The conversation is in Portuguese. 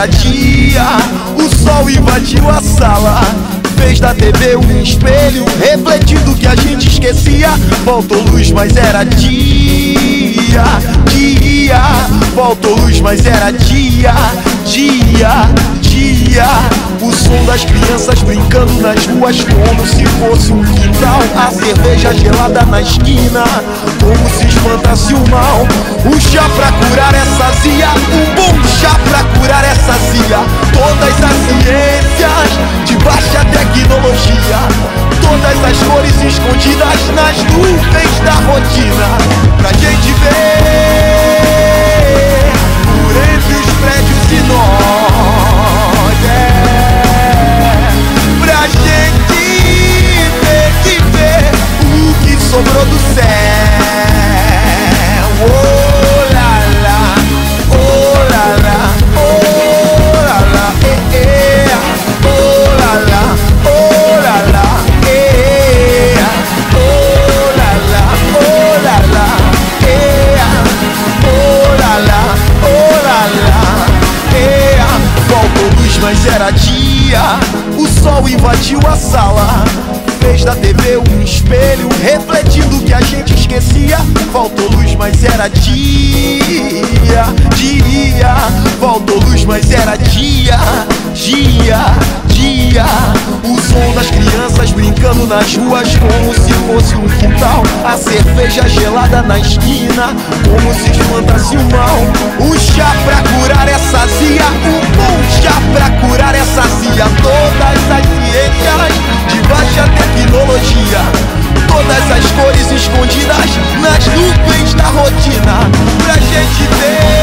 era dia. O sol invadiu a sala, fez da TV um espelho, refletindo que a gente esquecia. Faltou luz, mas era dia, dia. Faltou luz, mas era dia, dia, dia. O som das crianças brincando nas ruas como se fosse um quintal. A cerveja gelada na esquina, como se espantasse o mal. O chá pra curar essa azia, um bom chá pra curar essa azia. Todas as ciências de baixa tecnologia, todas as cores escondidas nas nuvens da rotina, pra gente ver por entre os prédios e nós, pra gente ver o que sobrou do céu. Oh lá lá, oh lá lá, oh lá lá, oh lá lá, oh lá lá, oh lá lá, oh lá lá, oh lá lá, oh lá lá. Faltou luz, mas era dia. O sol invadiu a sala, fez da TV um espelho, refletindo o que a gente esquecia. Faltou luz, mas era dia, dia. Faltou luz, mas era dia, dia, dia. O som das crianças brincando nas ruas como se fosse um quintal. A cerveja gelada na esquina, como se espantasse o mal. Um chá pra curar essa azia, um bom chá pra curar essa azia. Todas as ciências de baixa tecnologia, todas as cores escondidas nas nuvens da rotina, pra gente ver